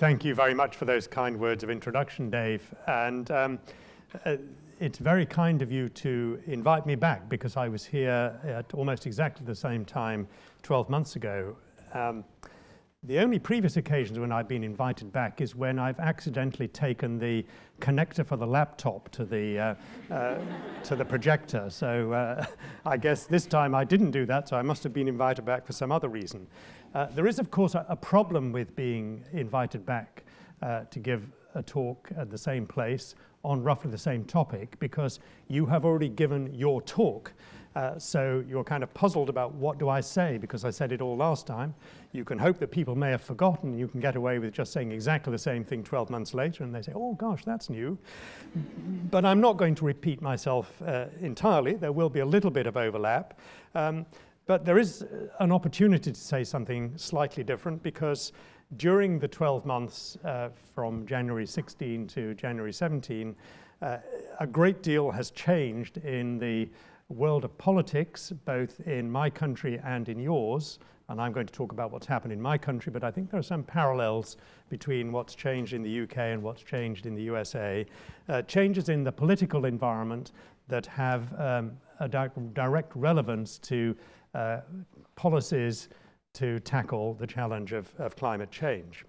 Thank you very much for those kind words of introduction, Dave. And it's very kind of you to invite me back, because I was here at almost exactly the same time 12 months ago. The only previous occasions when I've been invited back is when I've accidentally taken the connector for the laptop to the projector. So I guess this time I didn't do that, so I must have been invited back for some other reason. There is, of course, a problem with being invited back to give a talk at the same place on roughly the same topic, because you have already given your talk. So you're kind of puzzled about what do I say, because I said it all last time. You can hope that people may have forgotten. You can get away with just saying exactly the same thing 12 months later, and they say, oh gosh, that's new. But I'm not going to repeat myself entirely. There will be a little bit of overlap. But there is an opportunity to say something slightly different, because during the 12 months from January 16 to January 17, a great deal has changed in the world of politics, both in my country and in yours. And I'm going to talk about what's happened in my country, but I think there are some parallels between what's changed in the UK and what's changed in the USA. Changes in the political environment that have a direct relevance to policies to tackle the challenge of climate change.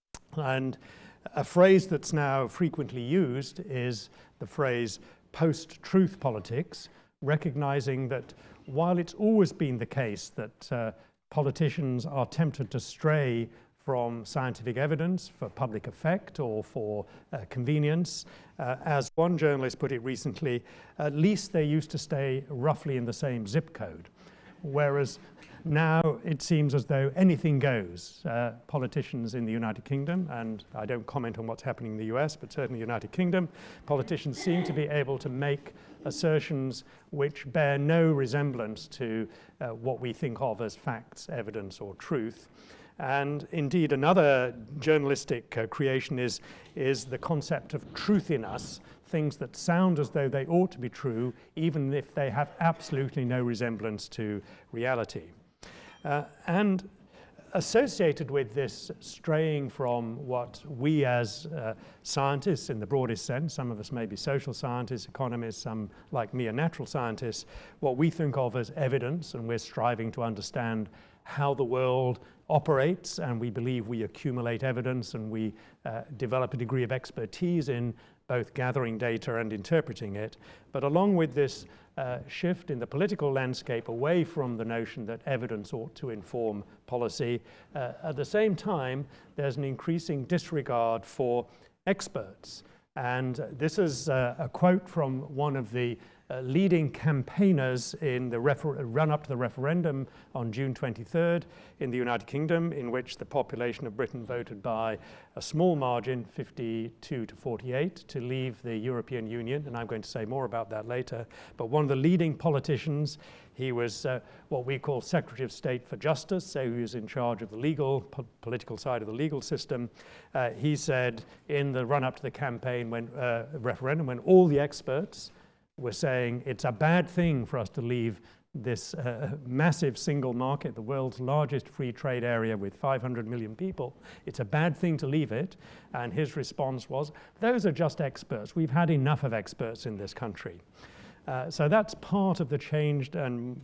And a phrase that's now frequently used is the phrase post-truth politics, recognizing that while it's always been the case that politicians are tempted to stray from scientific evidence for public effect or for convenience, as one journalist put it recently, at least they used to stay roughly in the same zip code. Whereas now it seems as though anything goes. Politicians in the United Kingdom, and I don't comment on what's happening in the US, but certainly the United Kingdom, politicians seem to be able to make assertions which bear no resemblance to what we think of as facts, evidence, or truth. And indeed, another journalistic creation is the concept of truth in us, things that sound as though they ought to be true, even if they have absolutely no resemblance to reality. And associated with this straying from what we as scientists in the broadest sense, some of us may be social scientists, economists, some like me are natural scientists, what we think of as evidence, and we're striving to understand how the world operates, and we believe we accumulate evidence, and we develop a degree of expertise in both gathering data and interpreting it. But along with this shift in the political landscape away from the notion that evidence ought to inform policy, at the same time, there's an increasing disregard for experts. And this is a quote from one of the leading campaigners in the run-up to the referendum on June 23rd in the United Kingdom, in which the population of Britain voted by a small margin, 52 to 48, to leave the European Union, and I'm going to say more about that later. But one of the leading politicians, he was what we call Secretary of State for Justice, so he was in charge of the legal, political side of the legal system. He said in the run-up to the campaign, referendum, when all the experts were saying it's a bad thing for us to leave this massive single market, the world's largest free trade area with 500 million people. It's a bad thing to leave it. And his response was, those are just experts. We've had enough of experts in this country. So that's part of the changed, and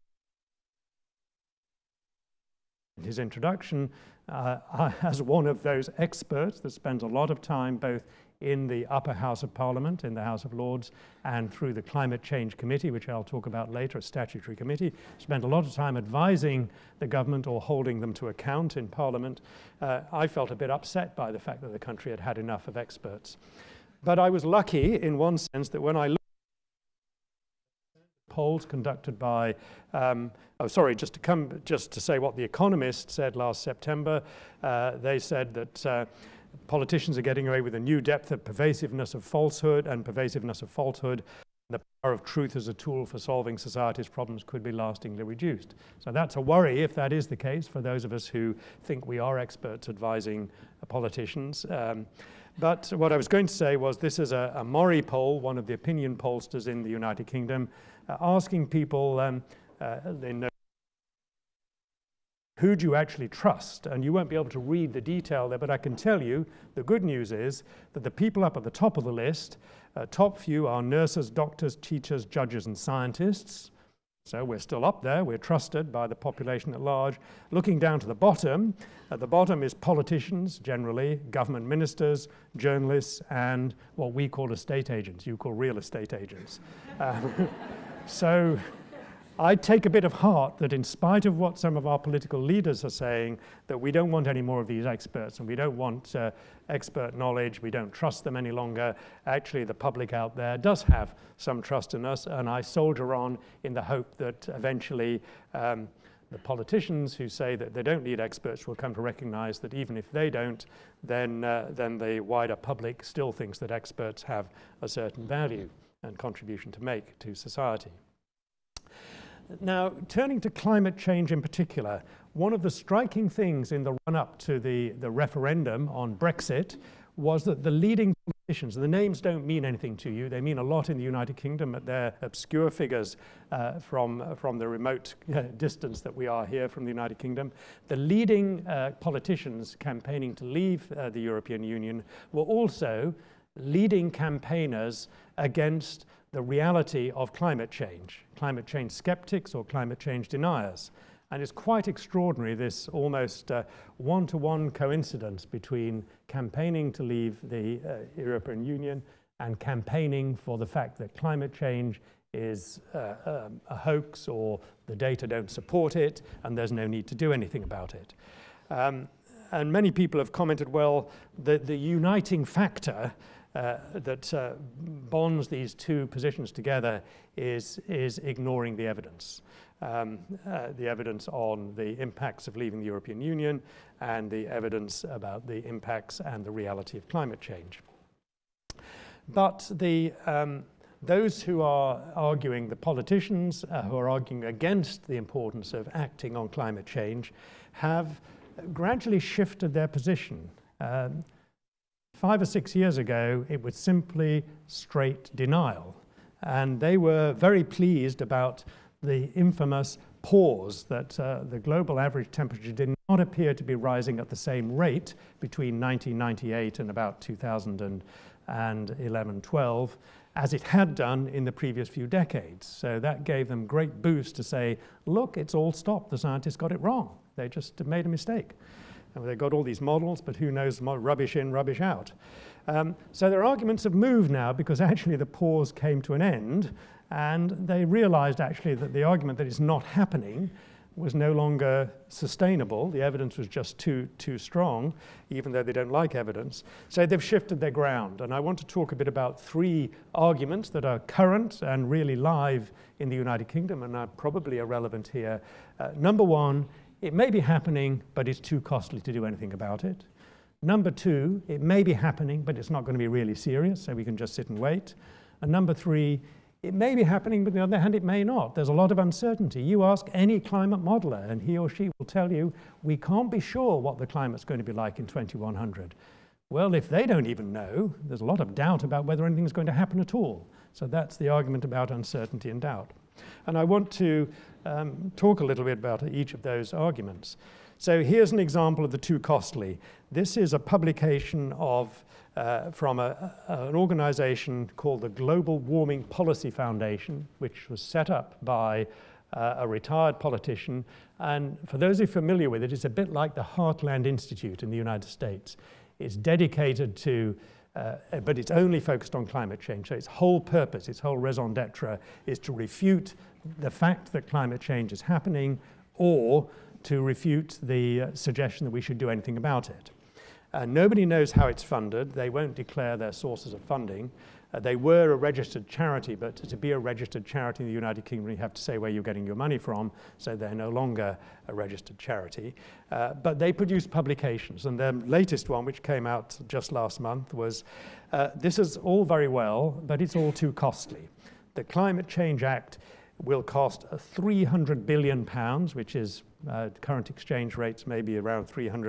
his introduction, as one of those experts that spends a lot of time both in the upper house of Parliament, in the House of Lords, and through the Climate Change Committee, which I'll talk about later, a statutory committee, spent a lot of time advising the government or holding them to account in Parliament. I felt a bit upset by the fact that the country had had enough of experts. But I was lucky in one sense that when I looked at polls conducted by, just to say what The Economist said last September, they said that politicians are getting away with a new depth of pervasiveness of falsehood, and pervasiveness of falsehood, the power of truth as a tool for solving society's problems could be lastingly reduced. So that's a worry if that is the case for those of us who think we are experts advising politicians. But what I was going to say was this is a Mori poll, one of the opinion pollsters in the United Kingdom, asking people who do you actually trust? And you won't be able to read the detail there, but I can tell you the good news is that the people up at the top of the list, top few are nurses, doctors, teachers, judges, and scientists. So we're still up there, we're trusted by the population at large. Looking down to the bottom, at the bottom is politicians, generally, government ministers, journalists, and what we call estate agents, you call real estate agents. So I take a bit of heart that in spite of what some of our political leaders are saying, that we don't want any more of these experts, and we don't want expert knowledge, we don't trust them any longer. Actually, the public out there does have some trust in us, and I soldier on in the hope that eventually the politicians who say that they don't need experts will come to recognize that even if they don't, then the wider public still thinks that experts have a certain value and contribution to make to society. Now, turning to climate change in particular, one of the striking things in the run-up to the referendum on Brexit was that the leading politicians, the names don't mean anything to you, they mean a lot in the United Kingdom, but they're obscure figures from the remote distance that we are here from the United Kingdom. The leading politicians campaigning to leave the European Union were also leading campaigners against the reality of climate change skeptics or climate change deniers. And it's quite extraordinary, this almost one-to-one coincidence between campaigning to leave the European Union and campaigning for the fact that climate change is a hoax or the data don't support it and there's no need to do anything about it. And many people have commented, well, the uniting factor that bonds these two positions together is ignoring the evidence. The evidence on the impacts of leaving the European Union and the evidence about the impacts and the reality of climate change. But those who are arguing, the politicians who are arguing against the importance of acting on climate change have gradually shifted their position. 5 or 6 years ago, it was simply straight denial. And they were very pleased about the infamous pause that the global average temperature did not appear to be rising at the same rate between 1998 and about 2011-12 as it had done in the previous few decades. So that gave them great boost to say, look, it's all stopped. The scientists got it wrong. They just made a mistake. And they've got all these models, but who knows, rubbish in, rubbish out. So their arguments have moved now because actually the pause came to an end and they realized actually that the argument that it's not happening was no longer sustainable. The evidence was just too strong, even though they don't like evidence. So they've shifted their ground. And I want to talk a bit about 3 arguments that are current and really live in the United Kingdom and are probably irrelevant here. Number 1, it may be happening, but it's too costly to do anything about it. Number 2, it may be happening, but it's not going to be really serious, so we can just sit and wait. And number 3, it may be happening, but on the other hand, it may not. There's a lot of uncertainty. You ask any climate modeler, and he or she will tell you, we can't be sure what the climate's going to be like in 2100. Well, if they don't even know, there's a lot of doubt about whether anything's going to happen at all. So that's the argument about uncertainty and doubt. And I want to talk a little bit about each of those arguments. So here's an example of the too costly. This is a publication of, from an organization called the Global Warming Policy Foundation, which was set up by a retired politician. And for those who are familiar with it, it's a bit like the Heartland Institute in the United States. It's dedicated to but it's only focused on climate change. So its whole purpose, its whole raison d'etre is to refute the fact that climate change is happening or to refute the suggestion that we should do anything about it. Nobody knows how it's funded. They won't declare their sources of funding. They were a registered charity, but to be a registered charity in the United Kingdom, you have to say where you're getting your money from, so they're no longer a registered charity. But they produce publications, and their latest one, which came out just last month, was this is all very well, but it's all too costly. The Climate Change Act will cost £300 billion, which is current exchange rates maybe around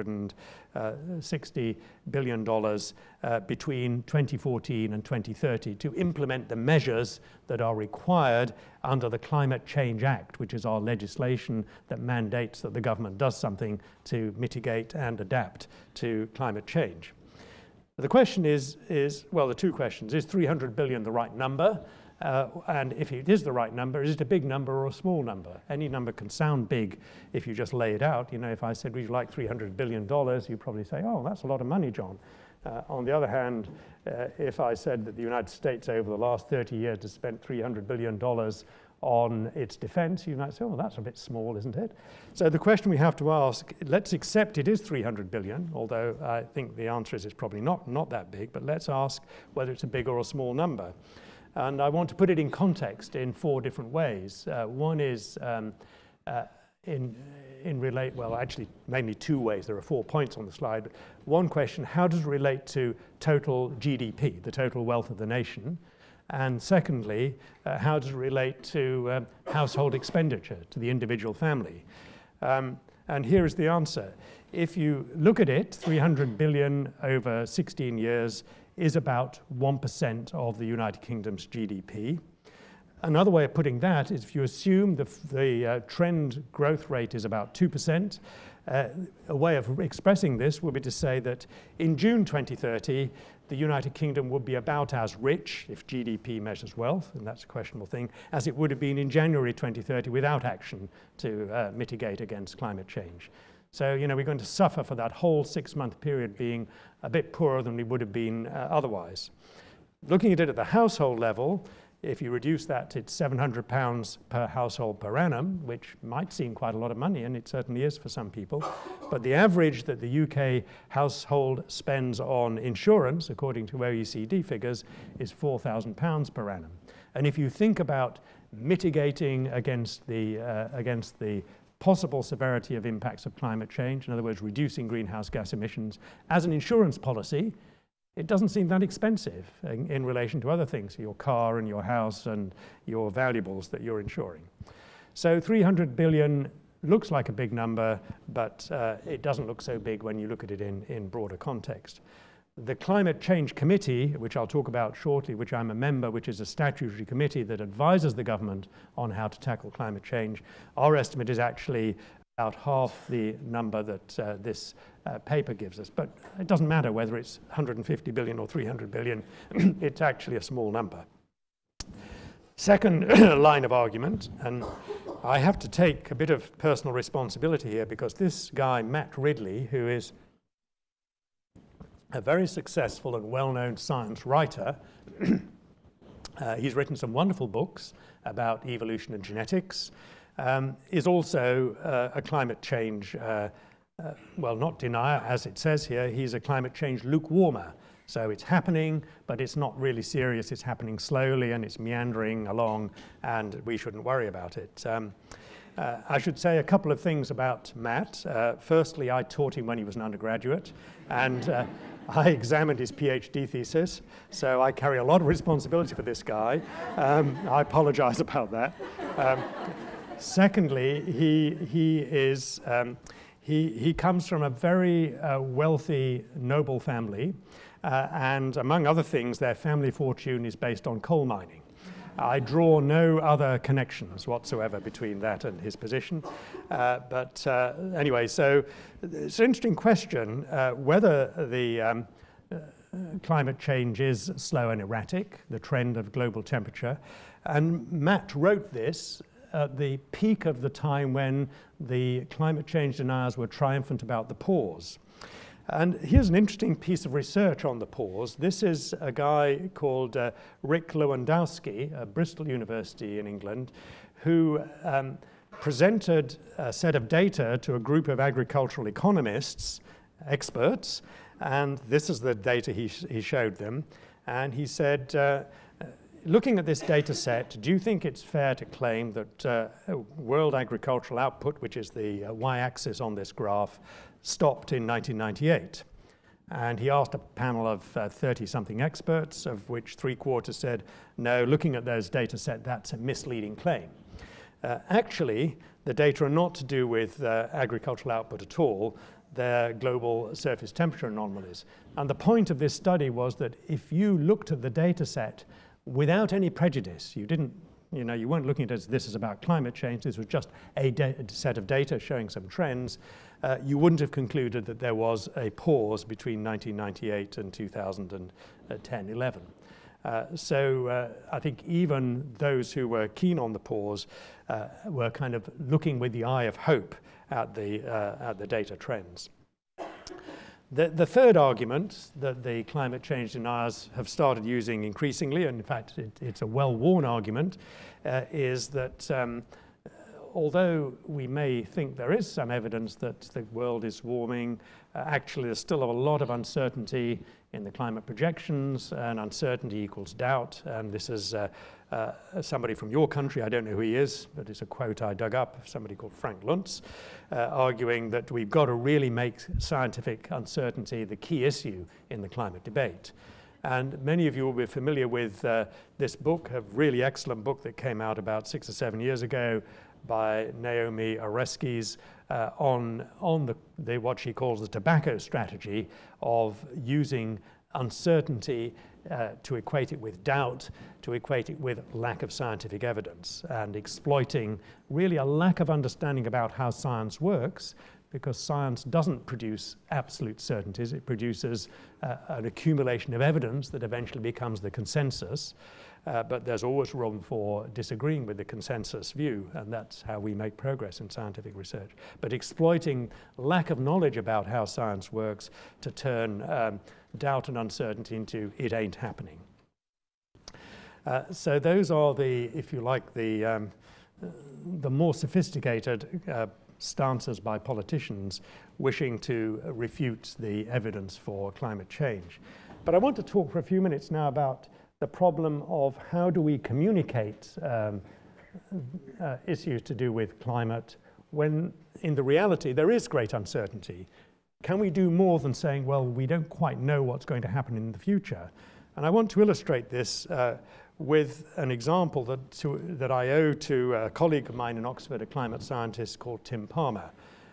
$360 billion between 2014 and 2030 to implement the measures that are required under the Climate Change Act, which is our legislation that mandates that the government does something to mitigate and adapt to climate change. The question is, well, the two questions. Is 300 billion the right number? And if it is the right number, is it a big number or a small number? Any number can sound big if you just lay it out. You know, if I said, would you like $300 billion, you'd probably say, oh, that's a lot of money, John. On the other hand, if I said that the United States over the last 30 years has spent $300 billion on its defense, you might say, oh, that's a bit small, isn't it? So the question we have to ask, let's accept it is 300 billion, although I think the answer is it's probably not that big, but let's ask whether it's a big or a small number. And I want to put it in context in four different ways. One is well, actually, mainly two ways. There are 4 points on the slide. One question, how does it relate to total GDP, the total wealth of the nation? And secondly, how does it relate to household expenditure, to the individual family? And here is the answer. If you look at it, 300 billion over 16 years is about 1% of the United Kingdom's GDP. Another way of putting that is if you assume the trend growth rate is about 2%, a way of expressing this would be to say that in June 2030, the United Kingdom would be about as rich, if GDP measures wealth, and that's a questionable thing, as it would have been in January 2030 without action to mitigate against climate change. So, you know, we're going to suffer for that whole 6-month period being a bit poorer than we would have been otherwise. Looking at it at the household level, if you reduce that to £700 per household per annum, which might seem quite a lot of money, and it certainly is for some people, but the average that the UK household spends on insurance, according to OECD figures, is £4,000 per annum. And if you think about mitigating against the possible severity of impacts of climate change, in other words, reducing greenhouse gas emissions as an insurance policy, it doesn't seem that expensive in relation to other things, your car and your house and your valuables that you're insuring. So 300 billion looks like a big number, but it doesn't look so big when you look at it in broader context. The Climate Change Committee, which I'll talk about shortly, which I'm a member, which is a statutory committee that advises the government on how to tackle climate change, our estimate is actually about half the number that this paper gives us. But it doesn't matter whether it's 150 billion or 300 billion, it's actually a small number. Second line of argument, and I have to take a bit of personal responsibility here because this guy, Matt Ridley, who is a very successful and well-known science writer, he's written some wonderful books about evolution and genetics, is also a climate change, well, not denier, as it says here. He's a climate change lukewarmer. So it's happening, but it's not really serious. It's happening slowly and it's meandering along, and we shouldn't worry about it. I should say a couple of things about Matt. Firstly, I taught him when he was an undergraduate, and I examined his PhD thesis, so I carry a lot of responsibility for this guy. I apologize about that. Secondly, he comes from a very wealthy, noble family, and among other things, their family fortune is based on coal mining. I draw no other connections whatsoever between that and his position. But anyway, so it's an interesting question whether the climate change is slow and erratic, the trend of global temperature. And Matt wrote this at the peak of the time when the climate change deniers were triumphant about the pause. And here's an interesting piece of research on the pause. This is a guy called Rick Lewandowski at Bristol University in England, who presented a set of data to a group of agricultural economists, experts, and this is the data he showed them. And he said, looking at this data set, do you think it's fair to claim that world agricultural output, which is the y-axis on this graph, stopped in 1998? And he asked a panel of 30-something experts, of which 3/4 said, no, looking at those data set, that's a misleading claim. Actually, the data are not to do with agricultural output at all. They're global surface temperature anomalies. And the point of this study was that if you looked at the data set without any prejudice, you weren't looking at it as this is about climate change, this was just a set of data showing some trends, you wouldn't have concluded that there was a pause between 1998 and 2010-11. So I think even those who were keen on the pause were kind of looking with the eye of hope at the data trends. The third argument that the climate change deniers have started using increasingly, and in fact it's a well-worn argument, is that although we may think there is some evidence that the world is warming, actually there's still a lot of uncertainty in the climate projections, and uncertainty equals doubt. And this is somebody from your country, I don't know who he is, but it's a quote I dug up, somebody called Frank Luntz, arguing that we've got to really make scientific uncertainty the key issue in the climate debate. And many of you will be familiar with this book, a really excellent book that came out about 6 or 7 years ago by Naomi Oreskes on what she calls the tobacco strategy of using uncertainty to equate it with doubt, to equate it with lack of scientific evidence, and exploiting really a lack of understanding about how science works, because science doesn't produce absolute certainties. It produces an accumulation of evidence that eventually becomes the consensus. But there's always room for disagreeing with the consensus view, and that's how we make progress in scientific research. But exploiting lack of knowledge about how science works to turn doubt and uncertainty into it ain't happening. So those are the, if you like, the more sophisticated stances by politicians wishing to refute the evidence for climate change. But I want to talk for a few minutes now about the problem of how do we communicate issues to do with climate when in the reality there is great uncertainty. Can we do more than saying, well, we don't quite know what's going to happen in the future? And I want to illustrate this with an example that I owe to a colleague of mine in Oxford, a climate scientist called Tim Palmer.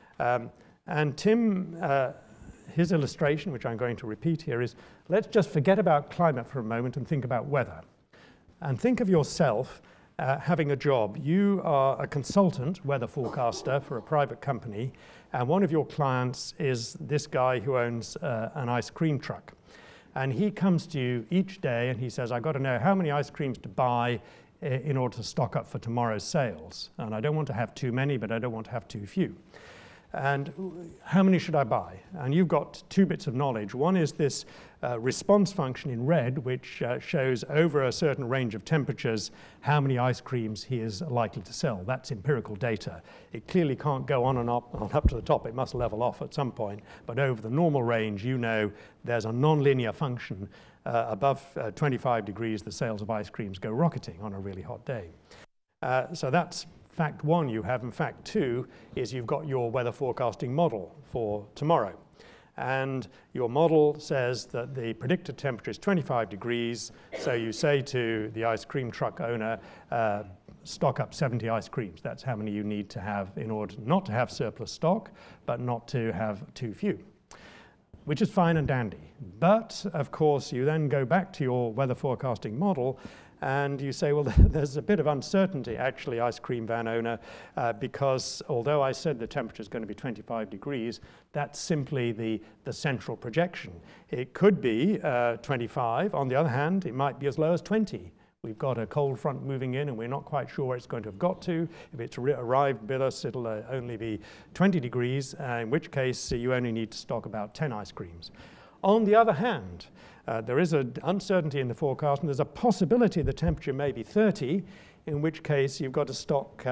And Tim, his illustration, which I'm going to repeat here, is let's just forget about climate for a moment and think about weather. And think of yourself having a job. You are a consultant, weather forecaster for a private company, and one of your clients is this guy who owns an ice cream truck. And he comes to you each day and he says, I've got to know how many ice creams to buy in order to stock up for tomorrow's sales. And I don't want to have too many, but I don't want to have too few. And how many should I buy? And you've got two bits of knowledge. One is this response function in red, which shows over a certain range of temperatures how many ice creams he is likely to sell. That's empirical data. It clearly can't go on and up to the top. It must level off at some point. But over the normal range, you know there's a nonlinear function. Above 25 degrees, the sales of ice creams go rocketing on a really hot day. So that's fact one you have, and fact two is you've got your weather forecasting model for tomorrow. And your model says that the predicted temperature is 25 degrees, so you say to the ice cream truck owner, stock up 70 ice creams. That's how many you need to have in order not to have surplus stock, but not to have too few, which is fine and dandy. But, of course, you then go back to your weather forecasting model and you say, well, there's a bit of uncertainty, actually, ice cream van owner, because although I said the temperature is going to be 25 degrees, that's simply the central projection. It could be 25. On the other hand, it might be as low as 20. We've got a cold front moving in and we're not quite sure where it's going to have got to. If it's arrived with us, it'll only be 20 degrees, in which case you only need to stock about 10 ice creams. On the other hand, there is an uncertainty in the forecast, and there's a possibility the temperature may be 30, in which case you've got to stock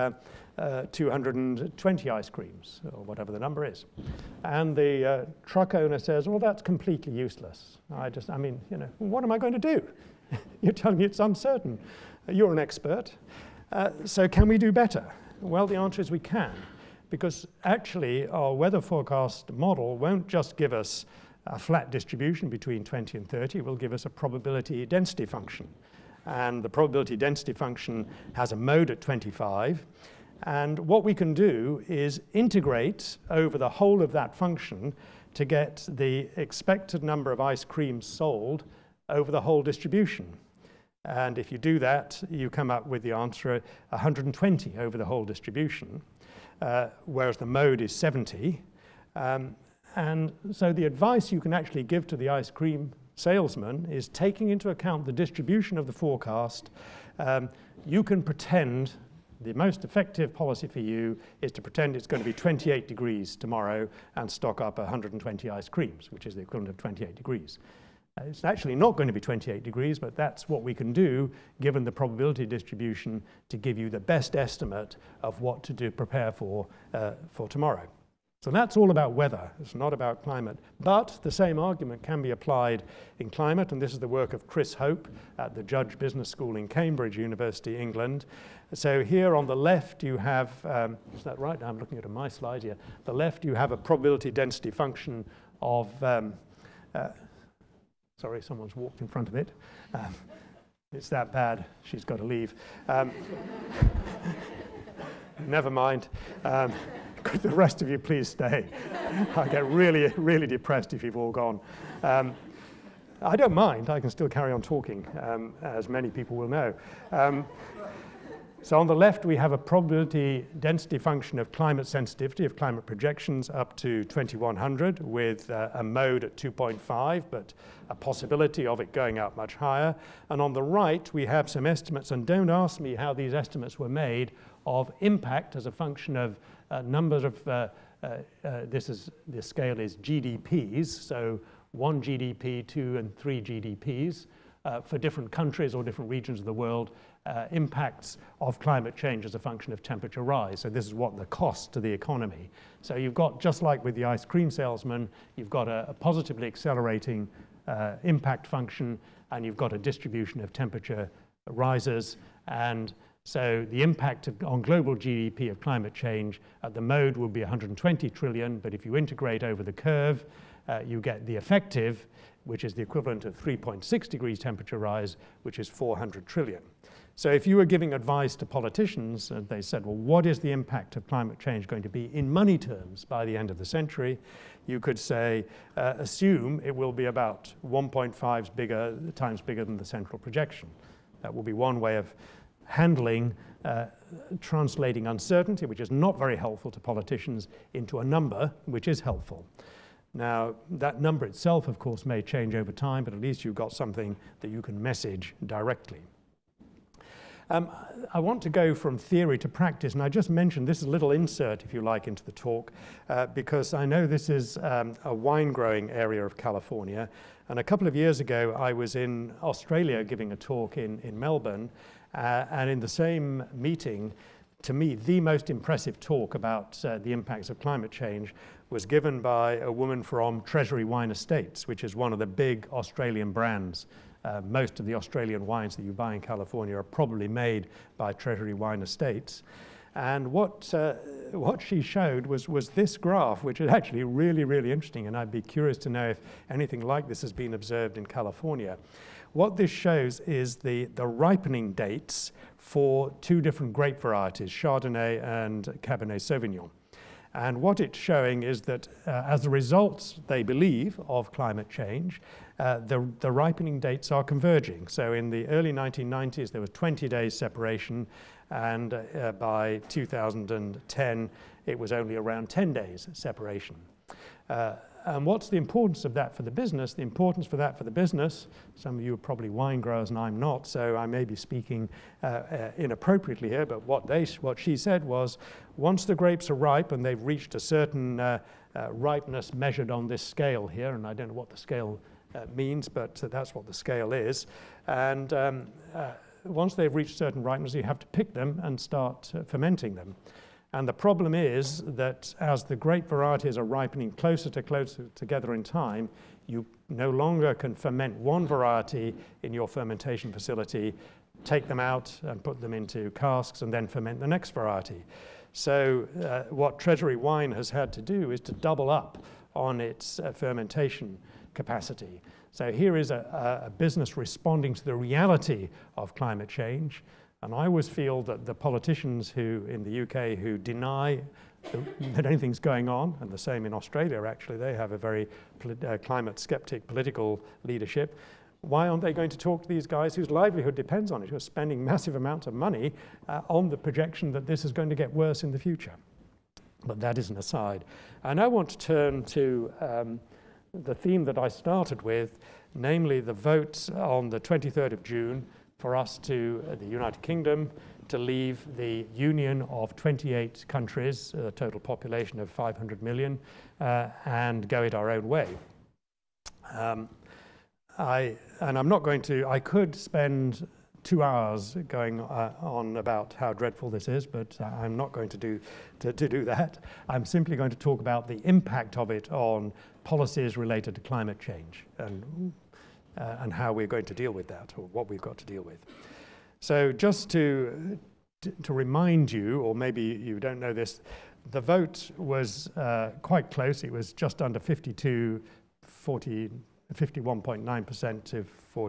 220 ice creams, or whatever the number is. And the truck owner says, well, that's completely useless. I mean, you know, what am I going to do? You're telling me it's uncertain. You're an expert. So can we do better? Well, the answer is we can, because actually our weather forecast model won't just give us a flat distribution between 20 and 30, will give us a probability density function. And the probability density function has a mode at 25. And what we can do is integrate over the whole of that function to get the expected number of ice creams sold over the whole distribution. And if you do that, you come up with the answer 120 over the whole distribution, whereas the mode is 70. And so the advice you can actually give to the ice cream salesman is taking into account the distribution of the forecast. You can pretend the most effective policy for you is to pretend it's going to be 28 degrees tomorrow and stock up 120 ice creams, which is the equivalent of 28 degrees. It's actually not going to be 28 degrees, but that's what we can do given the probability distribution to give you the best estimate of what to prepare for tomorrow. So that's all about weather. It's not about climate. But the same argument can be applied in climate, and this is the work of Chris Hope at the Judge Business School in Cambridge University, England. So here on the left you have, is that right? I'm looking at my slide here. The left you have a probability density function of, sorry, someone's walked in front of it. It's that bad, she's got to leave. Never mind. Could the rest of you please stay? I get really, really depressed if you've all gone. I don't mind, I can still carry on talking, as many people will know. So on the left we have a probability density function of climate sensitivity, of climate projections up to 2100 with a mode at 2.5, but a possibility of it going up much higher. And on the right we have some estimates, and don't ask me how these estimates were made, of impact as a function of numbers of, this scale is GDPs, so 1 GDP, 2 and 3 GDPs for different countries or different regions of the world, impacts of climate change as a function of temperature rise. So this is what the cost to the economy. So you've got, just like with the ice cream salesman, you've got a positively accelerating impact function, and you've got a distribution of temperature rises. And so the impact on global GDP of climate change at the mode will be 120 trillion, but if you integrate over the curve, you get the effective, which is the equivalent of 3.6 degrees temperature rise, which is 400 trillion. So if you were giving advice to politicians and they said, well, what is the impact of climate change going to be in money terms by the end of the century? You could say, assume it will be about 1.5 times bigger than the central projection. That will be one way of handling, translating uncertainty, which is not very helpful to politicians, into a number which is helpful. Now, that number itself, of course, may change over time, but at least you've got something that you can message directly. I want to go from theory to practice, and I just mentioned this is a little insert, if you like, into the talk, because I know this is a wine-growing area of California, and a couple of years ago I was in Australia giving a talk in Melbourne, and in the same meeting, to me, the most impressive talk about the impacts of climate change was given by a woman from Treasury Wine Estates, which is one of the big Australian brands. Most of the Australian wines that you buy in California are probably made by Treasury Wine Estates. And what she showed was this graph, which is actually really, really interesting, and I'd be curious to know if anything like this has been observed in California. What this shows is the ripening dates for two different grape varieties, Chardonnay and Cabernet Sauvignon. And what it's showing is that as a result, they believe, of climate change, the ripening dates are converging. So in the early 1990s, there was 20 days separation, and by 2010, it was only around 10 days separation. And what's the importance of that for the business? The importance for that for the business, some of you are probably wine growers and I'm not, so I may be speaking inappropriately here, but what she said was, once the grapes are ripe and they've reached a certain ripeness measured on this scale here, and I don't know what the scale means, but that's what the scale is, and once they've reached certain ripeness, you have to pick them and start fermenting them. And the problem is that as the grape varieties are ripening closer together in time, you no longer can ferment one variety in your fermentation facility, take them out and put them into casks and then ferment the next variety. So what Treasury Wine has had to do is to double up on its fermentation capacity. So here is a business responding to the reality of climate change. And I always feel that the politicians who, in the UK, who deny that anything's going on, and the same in Australia actually, they have a very climate skeptic political leadership. Why aren't they going to talk to these guys whose livelihood depends on it, who are spending massive amounts of money on the projection that this is going to get worse in the future? But that is an aside. And I want to turn to the theme that I started with, namely the vote on the 23rd of June for us to, the United Kingdom, to leave the union of 28 countries, a total population of 500 million, and go it our own way. I'm not going to, I could spend 2 hours going on about how dreadful this is, but I'm not going to do that. I'm simply going to talk about the impact of it on policies related to climate change and how we're going to deal with that, or what we've got to deal with. So just to remind you, or maybe you don't know this, the vote was quite close. It was just under 51.9% to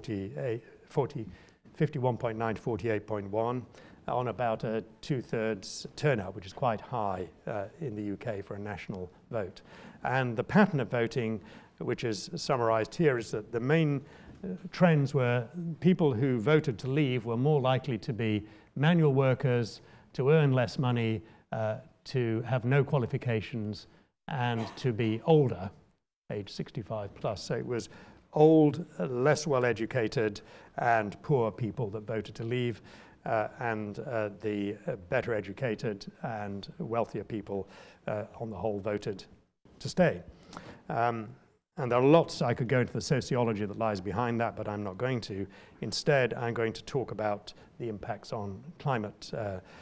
51.9 to 48.1 on about a 2/3 turnout, which is quite high in the UK for a national vote. And the pattern of voting, which is summarised here, is that the main trends were people who voted to leave were more likely to be manual workers, to earn less money, to have no qualifications, and to be older, age 65 plus. So it was old, less well-educated, and poor people that voted to leave, and the better educated and wealthier people on the whole voted to stay. And there are lots, I could go into the sociology that lies behind that, but I'm not going to. Instead, I'm going to talk about the impacts on climate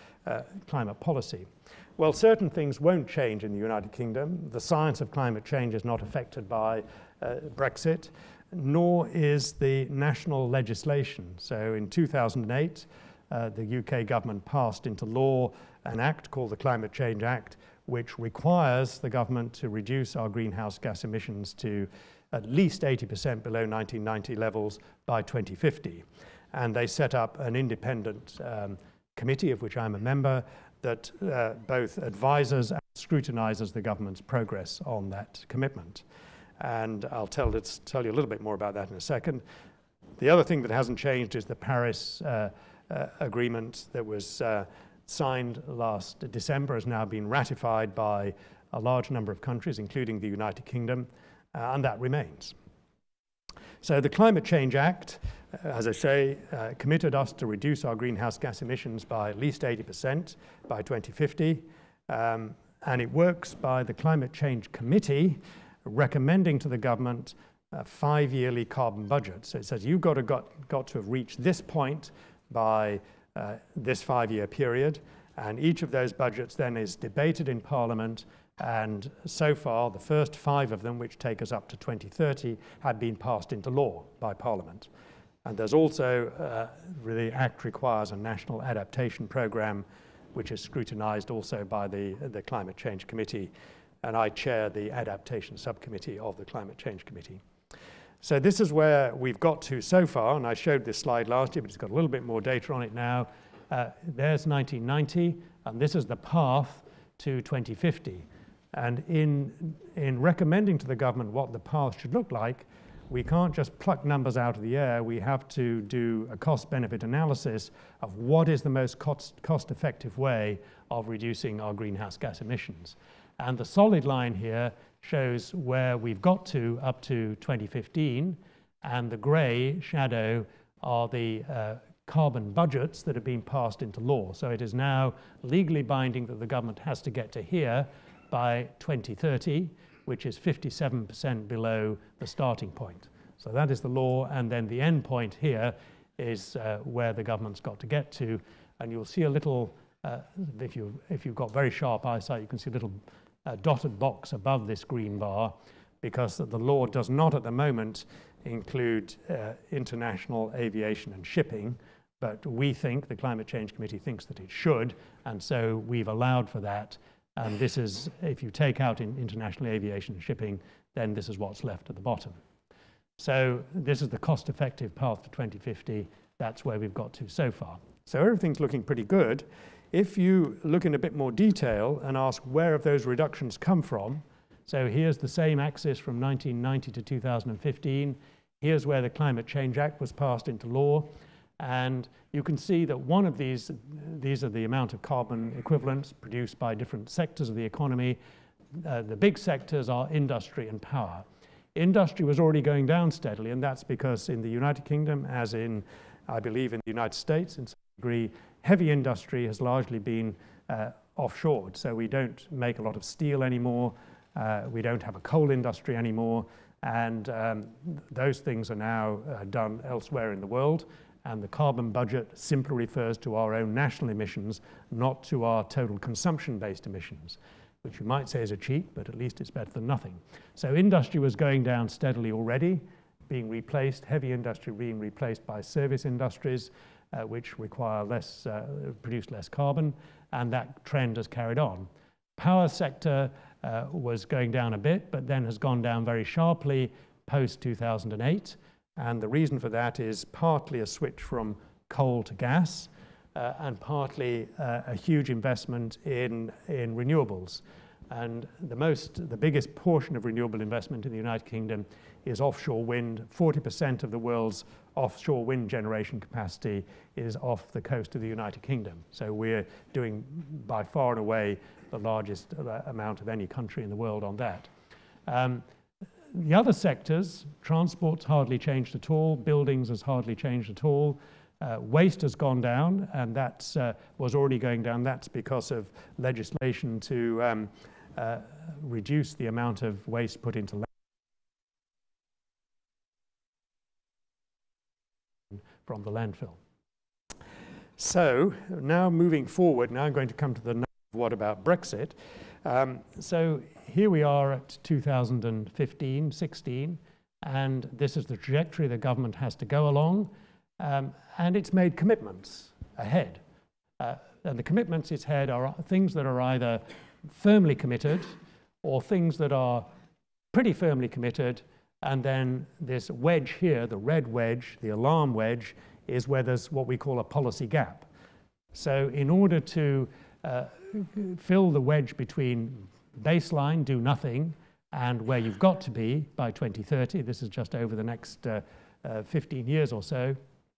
policy. Well, certain things won't change in the United Kingdom. The science of climate change is not affected by Brexit, nor is the national legislation. So in 2008, the UK government passed into law an act called the Climate Change Act, which requires the government to reduce our greenhouse gas emissions to at least 80% below 1990 levels by 2050. And they set up an independent committee, of which I'm a member, that both advises and scrutinises the government's progress on that commitment. And I'll tell you a little bit more about that in a second. The other thing that hasn't changed is the Paris agreement that was signed last December, has now been ratified by a large number of countries, including the United Kingdom, and that remains. So the Climate Change Act, as I say, committed us to reduce our greenhouse gas emissions by at least 80% by 2050, and it works by the Climate Change Committee recommending to the government a 5-yearly carbon budget. So it says you've got to have reached this point by this 5-year period, and each of those budgets then is debated in Parliament, and so far the first 5 of them, which take us up to 2030, have been passed into law by Parliament. And there's also, the Act requires a national adaptation programme, which is scrutinised also by the Climate Change Committee, and I chair the adaptation subcommittee of the Climate Change Committee. So this is where we've got to so far, and I showed this slide last year, but it's got a little bit more data on it now. There's 1990, and this is the path to 2050. And in recommending to the government what the path should look like, we can't just pluck numbers out of the air. We have to do a cost-benefit analysis of what is the most cost-effective way of reducing our greenhouse gas emissions. And the solid line here shows where we've got to up to 2015, and the grey shadow are the carbon budgets that have been passed into law. So it is now legally binding that the government has to get to here by 2030, which is 57% below the starting point. So that is the law, and then the end point here is where the government's got to get to. And you'll see a little, if you've got very sharp eyesight, you can see a little dotted box above this green bar, because the law does not at the moment include international aviation and shipping, but we think, the Climate Change Committee thinks that it should, and so we've allowed for that. And this is, if you take out international aviation and shipping, then this is what's left at the bottom. So this is the cost-effective path to 2050. That's where we've got to so far. So everything's looking pretty good. If you look in a bit more detail and ask where have those reductions come from, so here's the same axis from 1990 to 2015. Here's where the Climate Change Act was passed into law. And you can see that one of these are the amount of carbon equivalents produced by different sectors of the economy. The big sectors are industry and power. Industry was already going down steadily, and that's because in the United Kingdom, as in, I believe, in the United States, in some degree, heavy industry has largely been offshored. So we don't make a lot of steel anymore. We don't have a coal industry anymore. And those things are now done elsewhere in the world. And the carbon budget simply refers to our own national emissions, not to our total consumption-based emissions, which you might say is a cheat, but at least it's better than nothing. So industry was going down steadily already, being replaced, heavy industry being replaced by service industries, which require produce less carbon, and that trend has carried on. Power sector was going down a bit, but then has gone down very sharply post-2008. And the reason for that is partly a switch from coal to gas, and partly a huge investment in renewables. And the biggest portion of renewable investment in the United Kingdom is offshore wind. 40% of the world's offshore wind generation capacity is off the coast of the United Kingdom. So we're doing by far and away the largest amount of any country in the world on that. The other sectors, transport's hardly changed at all, buildings has hardly changed at all, waste has gone down, and that was already going down. That's because of legislation to reduce the amount of waste put into from the landfill. So now moving forward, now I'm going to come to the what about Brexit. So here we are at 2015-16, and this is the trajectory the government has to go along, and it's made commitments ahead. And the commitments it's had are things that are either firmly committed or things that are pretty firmly committed, and then this wedge here, the red wedge, the alarm wedge, is where there's what we call a policy gap. So in order to fill the wedge between baseline, do nothing, and where you've got to be by 2030, this is just over the next 15 years or so,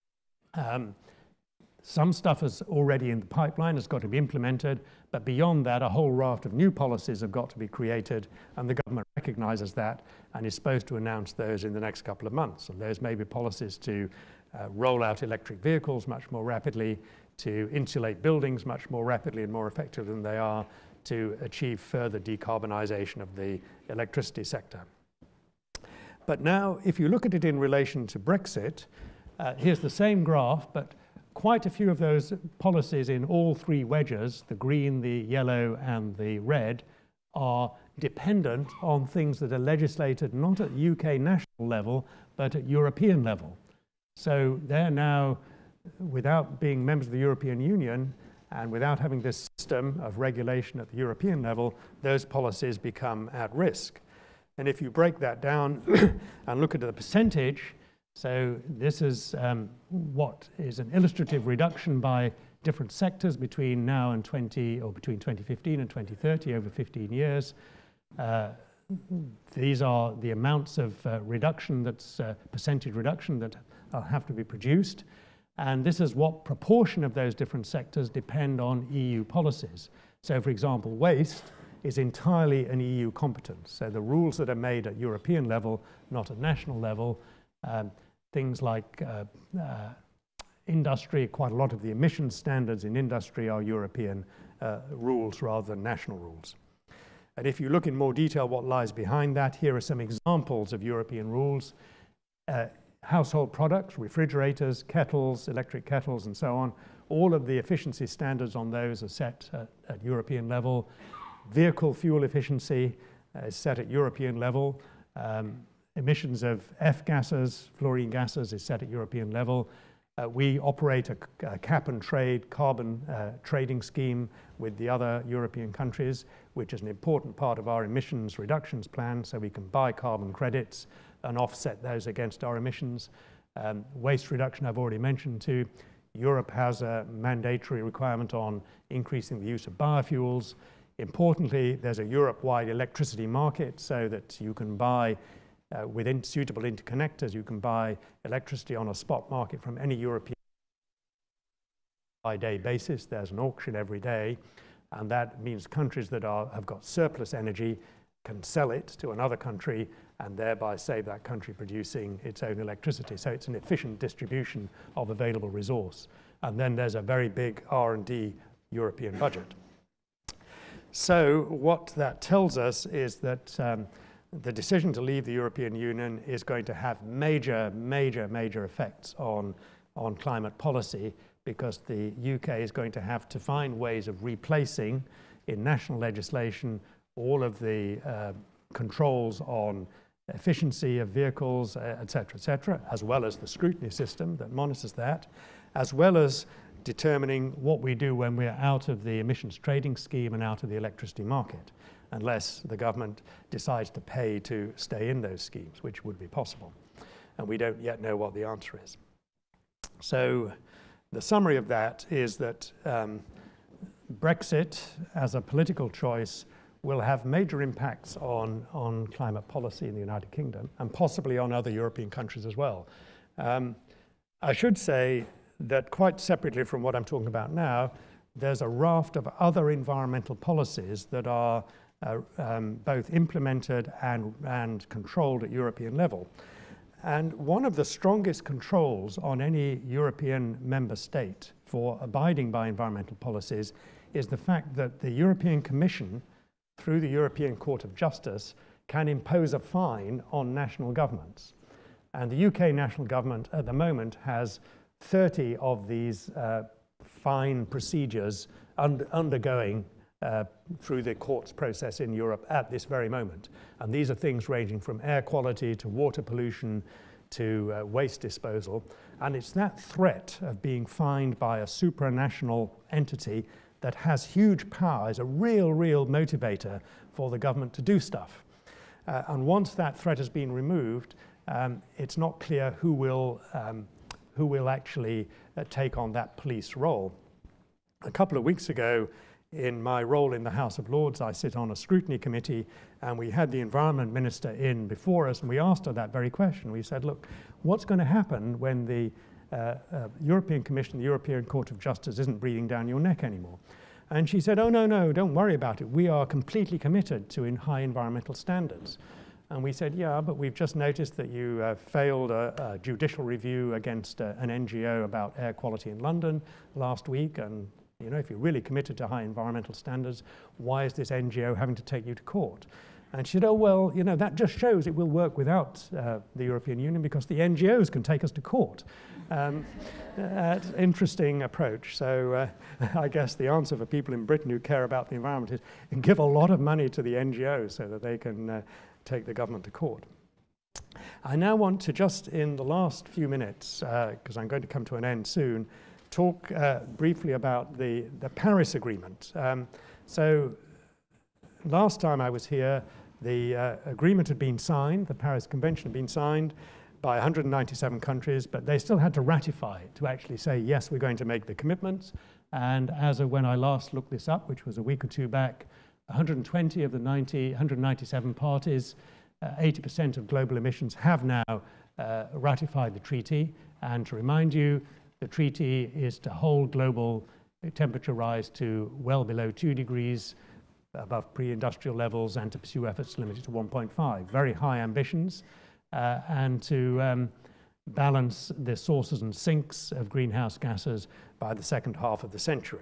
some stuff is already in the pipeline, has got to be implemented, but beyond that, a whole raft of new policies have got to be created, and the government recognizes that and is supposed to announce those in the next couple of months. And those may be policies to roll out electric vehicles much more rapidly, to insulate buildings much more rapidly and more effectively than they are, to achieve further decarbonisation of the electricity sector. But now, if you look at it in relation to Brexit, here's the same graph, but quite a few of those policies in all three wedges, the green, the yellow, and the red, are dependent on things that are legislated not at UK national level, but at European level. So they're now, without being members of the European Union and without having this system of regulation at the European level, those policies become at risk. And if you break that down and look at the percentage, so this is what is an illustrative reduction by different sectors between now and between 2015 and 2030 over 15 years. These are the amounts of reduction, that's percentage reduction that have to be produced. And this is what proportion of those different sectors depend on EU policies. So for example, waste is entirely an EU competence. So the rules that are made at European level, not at national level, things like industry, quite a lot of the emission standards in industry are European rules rather than national rules. And if you look in more detail what lies behind that, here are some examples of European rules. Household products, refrigerators, kettles, electric kettles, and so on. All of the efficiency standards on those are set at European level. Vehicle fuel efficiency is set at European level. Emissions of F gases, fluorine gases is set at European level. We operate a cap and trade carbon trading scheme with the other European countries, which is an important part of our emissions reductions plan, so we can buy carbon credits and offset those against our emissions. Waste reduction I've already mentioned too. Europe has a mandatory requirement on increasing the use of biofuels. Importantly, there's a Europe-wide electricity market so that you can buy, with suitable interconnectors, you can buy electricity on a spot market from any European by-day basis. There's an auction every day, and that means countries that have got surplus energy can sell it to another country and thereby save that country producing its own electricity. So it's an efficient distribution of available resource. And then there's a very big R&D European budget. So what that tells us is that the decision to leave the European Union is going to have major effects on climate policy, because the UK is going to have to find ways of replacing in national legislation all of the controls on efficiency of vehicles, et cetera, as well as the scrutiny system that monitors that, as well as determining what we do when we're out of the emissions trading scheme and out of the electricity market, unless the government decides to pay to stay in those schemes, which would be possible. And we don't yet know what the answer is. So the summary of that is that Brexit as a political choice will have major impacts on climate policy in the United Kingdom and possibly on other European countries as well. I should say that quite separately from what I'm talking about now, there's a raft of other environmental policies that are both implemented and controlled at European level. And one of the strongest controls on any European member state for abiding by environmental policies is the fact that the European Commission, through the European Court of Justice, can impose a fine on national governments. And the UK national government at the moment has 30 of these fine procedures undergoing through the courts process in Europe at this very moment. And these are things ranging from air quality to water pollution to waste disposal. And it's that threat of being fined by a supranational entity that has huge power is a real motivator for the government to do stuff. And once that threat has been removed, it's not clear who will actually take on that police role. A couple of weeks ago, in my role in the House of Lords, I sit on a scrutiny committee, and we had the Environment Minister in before us, and we asked her that very question. We said, look, what's going to happen when the European Commission, the European Court of Justice isn't breathing down your neck anymore? And she said, oh, no, don't worry about it. We are completely committed to high environmental standards. And we said, yeah, but we've just noticed that you failed a judicial review against an NGO about air quality in London last week. And you know, if you're really committed to high environmental standards, why is this NGO having to take you to court? And she said, oh, well, you know, that just shows it will work without the European Union because the NGOs can take us to court. Interesting approach. So I guess the answer for people in Britain who care about the environment is give a lot of money to the NGOs so that they can take the government to court. I now want to just, in the last few minutes, because I'm going to come to an end soon, talk briefly about the Paris Agreement. So last time I was here, the agreement had been signed, the Paris Convention had been signed by 197 countries, but they still had to ratify it to actually say, yes, we're going to make the commitments. And as of when I last looked this up, which was a week or two back, 120 of the 197 parties, 80% of global emissions have now ratified the treaty. And to remind you, the treaty is to hold global temperature rise to well below 2 degrees above pre-industrial levels and to pursue efforts to limit it to 1.5. Very high ambitions, and to balance the sources and sinks of greenhouse gases by the second half of the century.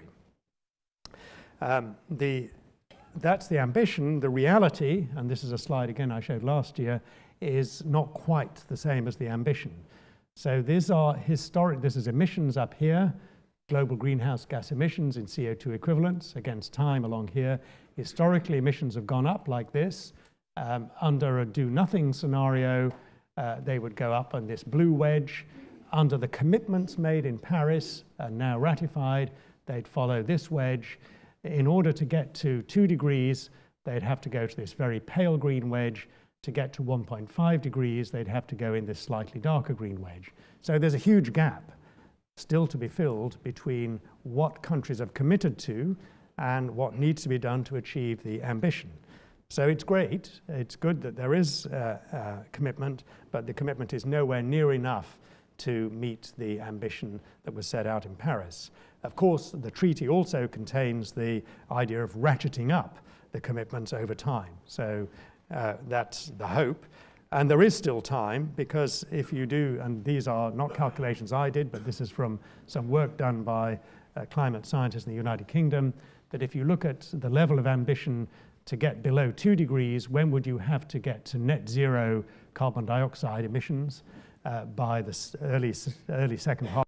That's the ambition. The reality, and this is a slide again I showed last year, is not quite the same as the ambition. So these are historic, this is emissions up here, global greenhouse gas emissions in CO2 equivalents against time along here. Historically, emissions have gone up like this. Under a do-nothing scenario, they would go up on this blue wedge. Under the commitments made in Paris and now ratified, they'd follow this wedge. In order to get to 2 degrees, they'd have to go to this very pale green wedge. To get to 1.5 degrees, they'd have to go in this slightly darker green wedge. So there's a huge gap. still to be filled between what countries have committed to and what needs to be done to achieve the ambition. So it's great, it's good that there is a commitment, but the commitment is nowhere near enough to meet the ambition that was set out in Paris. Of course, the treaty also contains the idea of ratcheting up the commitments over time. So that's the hope. And there is still time, because if you do, and these are not calculations I did, but this is from some work done by climate scientists in the United Kingdom, that if you look at the level of ambition to get below 2 degrees, when would you have to get to net zero carbon dioxide emissions by the early second half?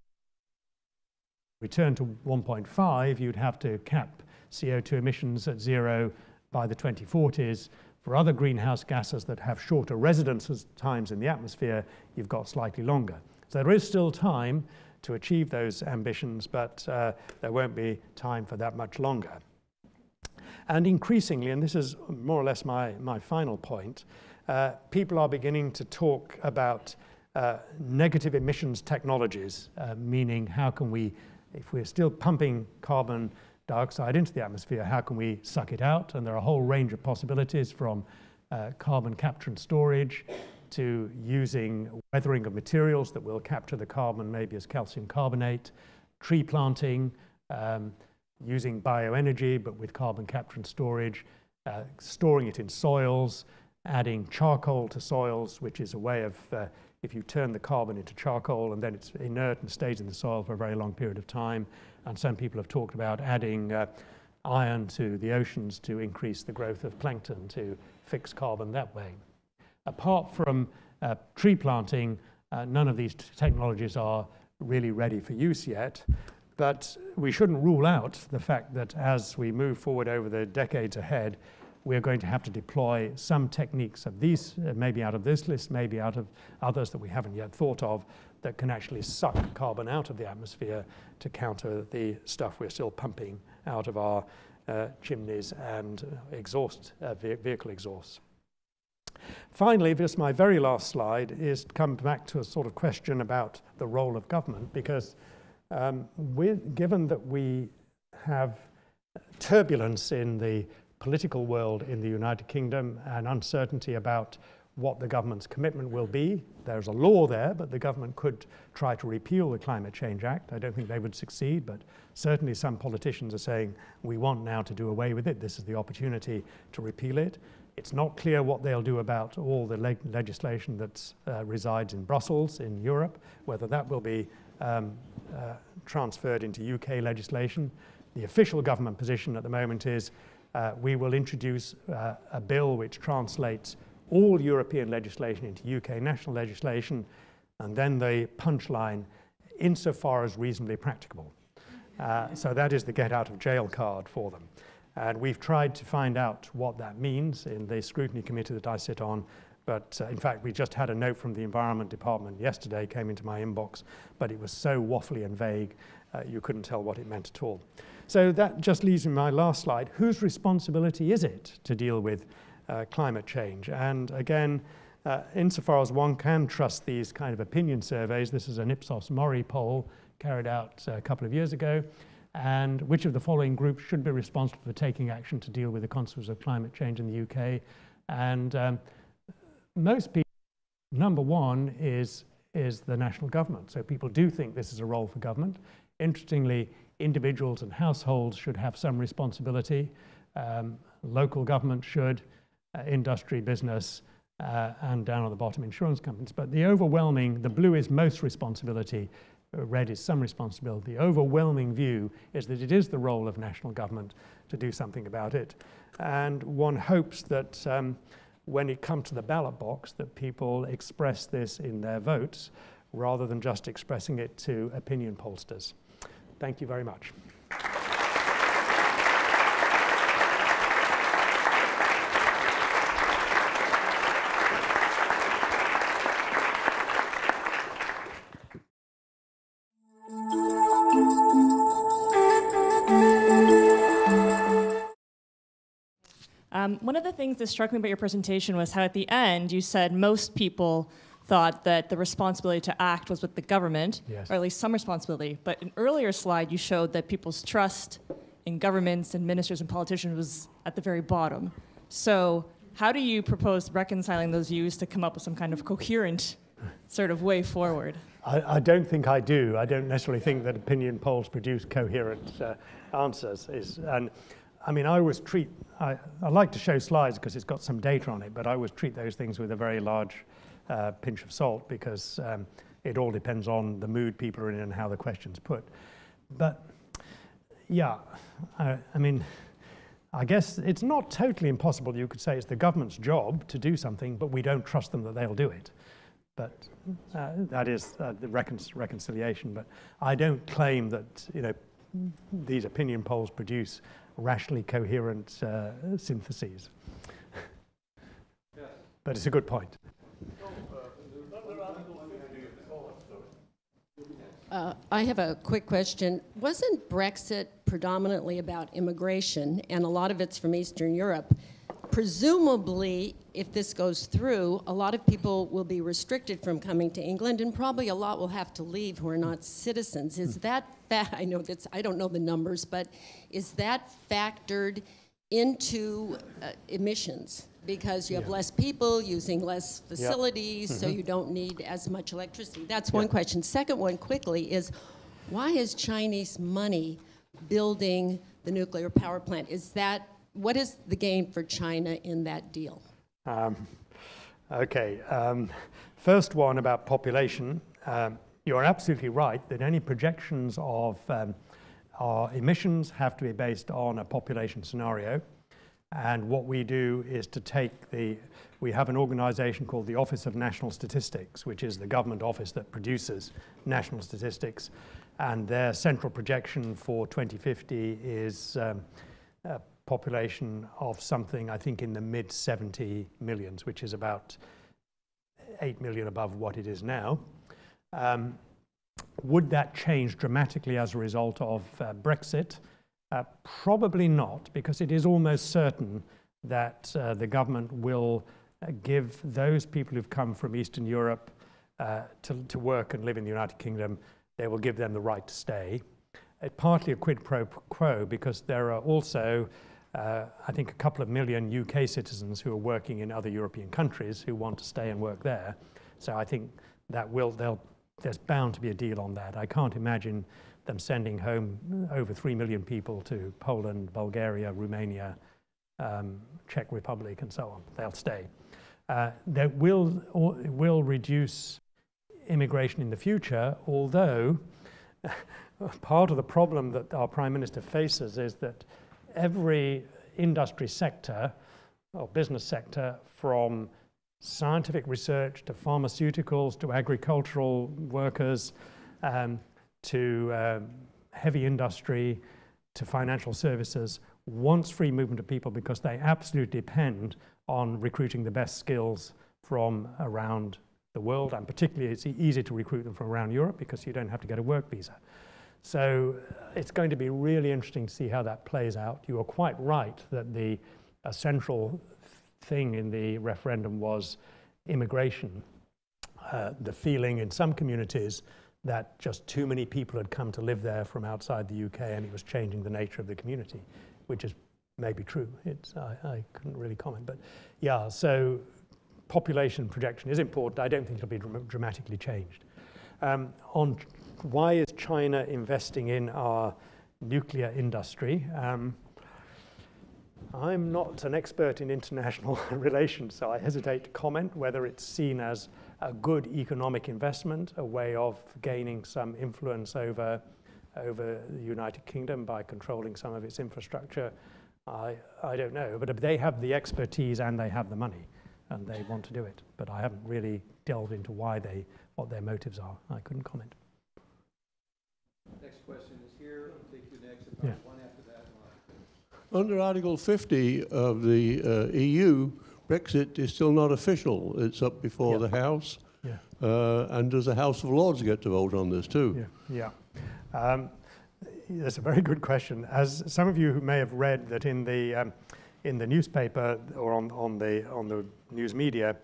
Return to 1.5, you'd have to cap CO2 emissions at zero by the 2040s. For other greenhouse gases that have shorter residence times in the atmosphere, you've got slightly longer. So there is still time to achieve those ambitions, but there won't be time for that much longer. And increasingly, and this is more or less my final point, people are beginning to talk about negative emissions technologies, meaning how can we, if we're still pumping carbon dioxide into the atmosphere, how can we suck it out? And there are a whole range of possibilities, from carbon capture and storage to using weathering of materials that will capture the carbon, maybe as calcium carbonate, tree planting, using bioenergy but with carbon capture and storage, storing it in soils, adding charcoal to soils, which is a way of, if you turn the carbon into charcoal and then it's inert and stays in the soil for a very long period of time. And some people have talked about adding iron to the oceans to increase the growth of plankton, to fix carbon that way. Apart from tree planting, none of these technologies are really ready for use yet. But we shouldn't rule out the fact that as we move forward over the decades ahead, we're going to have to deploy some techniques of these, maybe out of this list, maybe out of others that we haven't yet thought of, that can actually suck carbon out of the atmosphere to counter the stuff we're still pumping out of our chimneys and exhaust, vehicle exhausts. Finally, just my very last slide is to come back to a sort of question about the role of government, because given that we have turbulence in the political world in the United Kingdom and uncertainty about what the government's commitment will be, there's a law there, but the government could try to repeal the Climate Change Act. I don't think they would succeed, but certainly some politicians are saying, we want now to do away with it. This is the opportunity to repeal it. It's not clear what they'll do about all the legislation that resides in Brussels, in Europe, whether that will be transferred into UK legislation. The official government position at the moment is we will introduce a bill which translates all European legislation into UK national legislation, and then the punchline, insofar as reasonably practicable. So that is the get out of jail card for them. And we've tried to find out what that means in the scrutiny committee that I sit on. But in fact, we just had a note from the Environment Department yesterday, came into my inbox, but it was so waffly and vague, you couldn't tell what it meant at all. So that just leaves me my last slide. Whose responsibility is it to deal with climate change? And again, insofar as one can trust these kind of opinion surveys, this is an Ipsos Mori poll carried out a couple of years ago. And which of the following groups should be responsible for taking action to deal with the consequences of climate change in the UK? And most people, number one is the national government. So people do think this is a role for government. Interestingly, individuals and households should have some responsibility. Local government should, industry, business, and down at the bottom, insurance companies. But the overwhelming, the blue is most responsibility, red is some responsibility. The overwhelming view is that it is the role of national government to do something about it. And one hopes that when it comes to the ballot box, that people express this in their votes rather than just expressing it to opinion pollsters. Thank you very much. One of the things that struck me about your presentation was how at the end you said most people thought that the responsibility to act was with the government, yes, or at least some responsibility. But an earlier slide, you showed that people's trust in governments and ministers and politicians was at the very bottom. So how do you propose reconciling those views to come up with some kind of coherent sort of way forward? I don't think I do. I don't necessarily think that opinion polls produce coherent answers. And I mean, I always treat, I like to show slides because it's got some data on it, but I always treat those things with a very large pinch of salt because it all depends on the mood people are in and how the question's put. But yeah, I mean, I guess it's not totally impossible. You could say it's the government's job to do something, but we don't trust them that they'll do it. But that is the reconciliation. But I don't claim that, you know, these opinion polls produce rationally coherent syntheses. Yes. But it's a good point. I have a quick question. Wasn't Brexit predominantly about immigration, and a lot of it's from Eastern Europe? Presumably, if this goes through, a lot of people will be restricted from coming to England, and probably a lot will have to leave who are not citizens. Is that I know that's, I don't know the numbers, but is that factored into emissions? Because you have less people using less facilities, so you don't need as much electricity. That's one question. Second one, quickly, is why is Chinese money building the nuclear power plant? What is the gain for China in that deal? Okay. First one about population. You're absolutely right that any projections of our emissions have to be based on a population scenario. And what we do is to take we have an organization called the Office of National Statistics, which is the government office that produces national statistics. And their central projection for 2050 is a population of something, I think, in the mid-70 millions, which is about 8 million above what it is now. Would that change dramatically as a result of Brexit? Probably not, because it is almost certain that the government will give those people who've come from Eastern Europe to work and live in the United Kingdom, they will give them the right to stay. Partly a quid pro quo, because there are also, I think, a couple of million UK citizens who are working in other European countries who want to stay and work there. So I think that there's bound to be a deal on that. I can't imagine them sending home over 3 million people to Poland, Bulgaria, Romania, Czech Republic, and so on. They'll stay. That will reduce immigration in the future, although part of the problem that our Prime Minister faces is that every industry sector or business sector, from scientific research to pharmaceuticals to agricultural workers, to heavy industry, to financial services, wants free movement of people because they absolutely depend on recruiting the best skills from around the world, and particularly it's easy to recruit them from around Europe because you don't have to get a work visa. So it's going to be really interesting to see how that plays out. You are quite right that a central thing in the referendum was immigration. The feeling in some communities that just too many people had come to live there from outside the UK and it was changing the nature of the community, which is maybe true. I couldn't really comment, but yeah, so population projection is important. I don't think it'll be dramatically changed. On why is China investing in our nuclear industry? I'm not an expert in international relations, so I hesitate to comment whether it's seen as a good economic investment, a way of gaining some influence over the United Kingdom by controlling some of its infrastructure. I don't know, but they have the expertise and they have the money, and they want to do it. But I haven't really delved into what their motives are. I couldn't comment. Next question is here. I'll take you next. Yeah. One after that. Under Article 50 of the EU, Brexit is still not official. It's up before the House. Yeah. And does the House of Lords get to vote on this too? Yeah. That's a very good question. As some of you who may have read that in the newspaper or on the news media,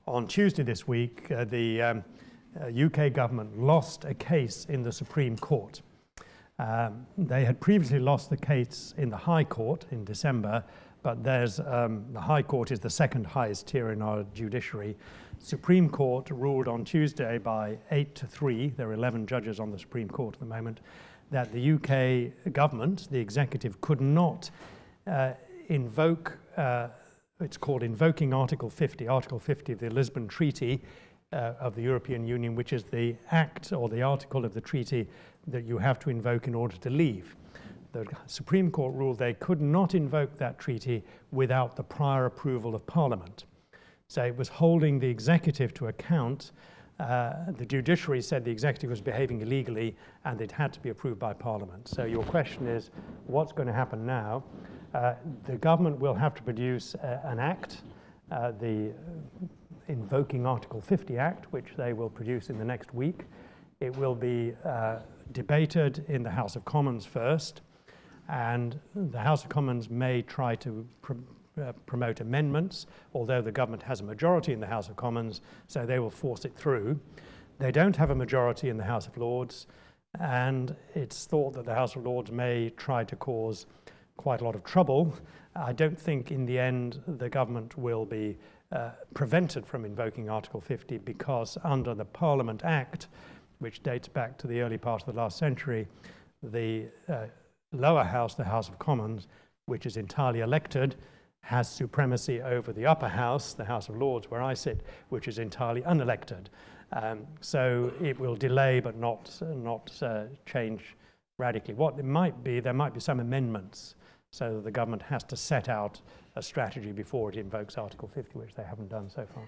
On Tuesday this week, the UK government lost a case in the Supreme Court. They had previously lost the case in the High Court in December, but the High Court is the second highest tier in our judiciary. Supreme Court ruled on Tuesday by 8-3, there are 11 judges on the Supreme Court at the moment, that the UK government, the executive, could not invoke, it's called invoking Article 50 of the Lisbon Treaty of the European Union, which is the act or the article of the treaty that you have to invoke in order to leave. The Supreme Court ruled they could not invoke that treaty without the prior approval of Parliament. So it was holding the executive to account. The judiciary said the executive was behaving illegally and it had to be approved by Parliament. So your question is, what's going to happen now? The government will have to produce an act, the Invoking Article 50 Act, which they will produce in the next week. It will be debated in the House of Commons first, and the House of Commons may try to promote amendments, although the government has a majority in the House of Commons, so they will force it through. They don't have a majority in the House of Lords, and it's thought that the House of Lords may try to cause quite a lot of trouble. I don't think in the end the government will be prevented from invoking Article 50 because under the Parliament Act, which dates back to the early part of the last century, the lower house, the House of Commons, which is entirely elected, has supremacy over the upper house, the House of Lords, where I sit, which is entirely unelected. So it will delay but not change radically. What it might be, there might be some amendments so that the government has to set out a strategy before it invokes Article 50, which they haven't done so far.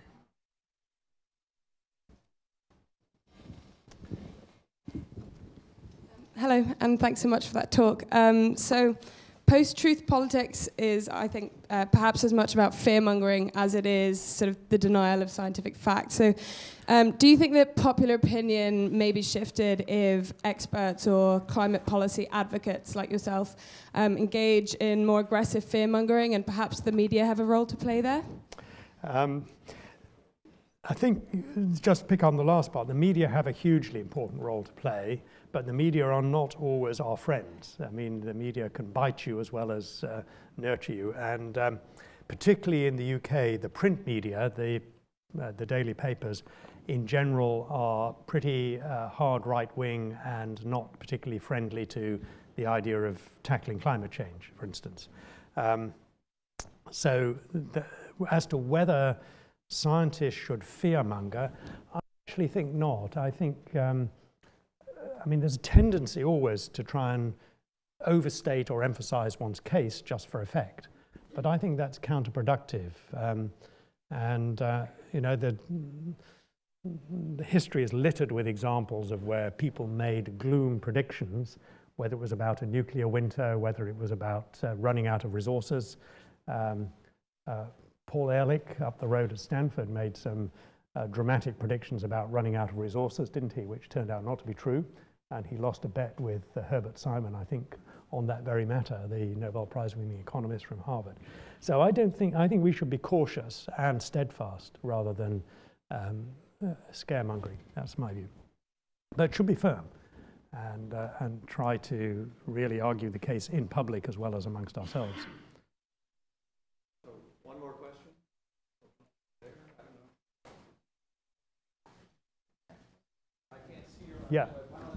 Hello, and thanks so much for that talk. So post-truth politics is, I think, perhaps as much about fear-mongering as it is sort of the denial of scientific fact. So do you think that popular opinion may be shifted if experts or climate policy advocates like yourself engage in more aggressive fear-mongering, and perhaps the media have a role to play there? I think, just to pick on the last part, the media have a hugely important role to play, but the media are not always our friends. I mean, the media can bite you as well as nurture you, and particularly in the UK, the print media, the daily papers, in general are pretty hard right-wing and not particularly friendly to the idea of tackling climate change, for instance. As to whether scientists should fearmonger, I actually think not. I think, I mean, there's a tendency always to try and overstate or emphasize one's case just for effect. But I think that's counterproductive. You know, the history is littered with examples of where people made gloom predictions, whether it was about a nuclear winter, whether it was about running out of resources. Paul Ehrlich up the road at Stanford made some dramatic predictions about running out of resources, didn't he? Which turned out not to be true. And he lost a bet with Herbert Simon, I think, on that very matter, the Nobel Prize-winning economist from Harvard. So I think we should be cautious and steadfast rather than scaremongering. That's my view. But it should be firm and try to really argue the case in public as well as amongst ourselves. So one more question. I can't see your Yeah.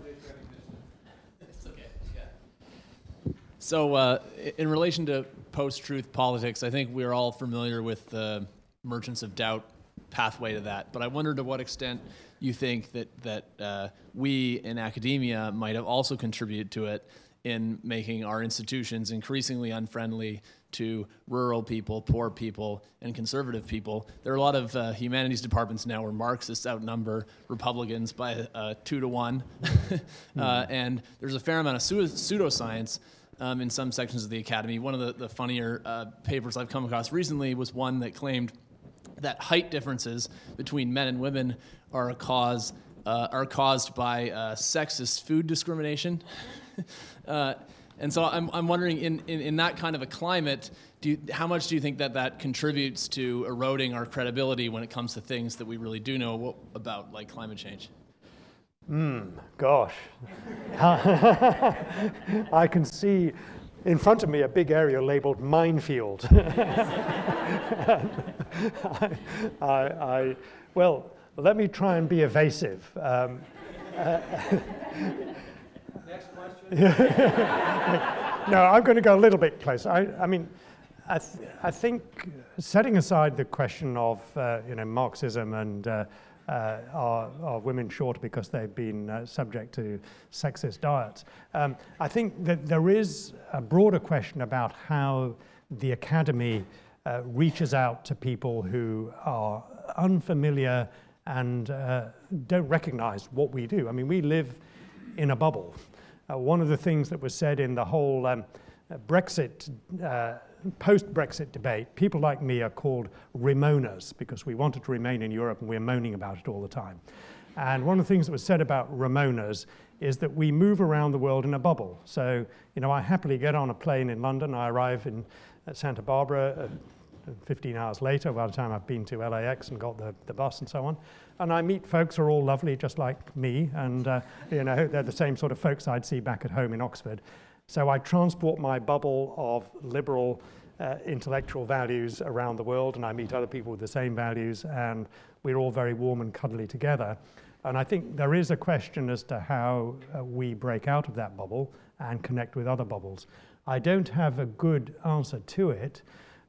So in relation to post-truth politics, I think we're all familiar with the emergence of doubt pathway to that. But I wonder to what extent you think that we in academia might have also contributed to it in making our institutions increasingly unfriendly to rural people, poor people, and conservative people. There are a lot of humanities departments now where Marxists outnumber Republicans by 2 to 1. And there's a fair amount of pseudoscience in some sections of the academy. One of the funnier papers I've come across recently was one that claimed that height differences between men and women are caused by sexist food discrimination. And so I'm wondering, in that kind of a climate, how much do you think that contributes to eroding our credibility when it comes to things that we really do know about, like climate change? Gosh. I can see in front of me a big area labeled minefield. Well, let me try and be evasive. Next question. No, I'm going to go a little bit closer. I think setting aside the question of Marxism and are women short because they've been subject to sexist diets, I think that there is a broader question about how the academy reaches out to people who are unfamiliar and don't recognize what we do. I mean, we live in a bubble. One of the things that was said in the whole Brexit, post-Brexit debate, people like me are called Ramoners because we wanted to remain in Europe and we're moaning about it all the time. And one of the things that was said about Ramoners is that we move around the world in a bubble. So, I happily get on a plane in London, I arrive in Santa Barbara 15 hours later by the time I've been to LAX and got the bus and so on. And I meet folks who are all lovely, just like me, and they're the same sort of folks I'd see back at home in Oxford. So I transport my bubble of liberal intellectual values around the world, and I meet other people with the same values, and we're all very warm and cuddly together. And I think there is a question as to how we break out of that bubble and connect with other bubbles. I don't have a good answer to it.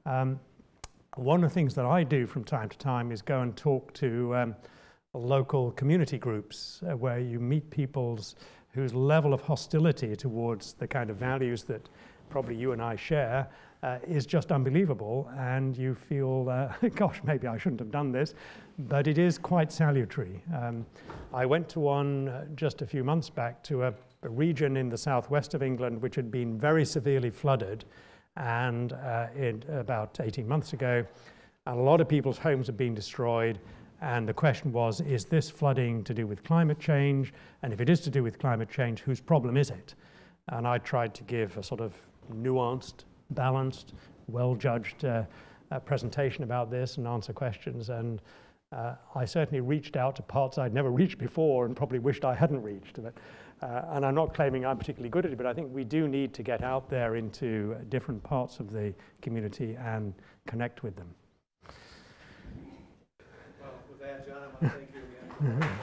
One of the things that I do from time to time is go and talk to local community groups where you meet people's whose level of hostility towards the kind of values that probably you and I share is just unbelievable, and you feel, gosh, maybe I shouldn't have done this, but it is quite salutary. I went to one just a few months back to a region in the southwest of England which had been very severely flooded, and about 18 months ago, and a lot of people's homes have been destroyed. And the question was, is this flooding to do with climate change? And if it is to do with climate change, whose problem is it? And I tried to give a sort of nuanced, balanced, well-judged presentation about this and answer questions. And I certainly reached out to parts I'd never reached before and probably wished I hadn't reached. But, and I'm not claiming I'm particularly good at it, but I think we do need to get out there into different parts of the community and connect with them. Well, with that, John, I want to thank you again.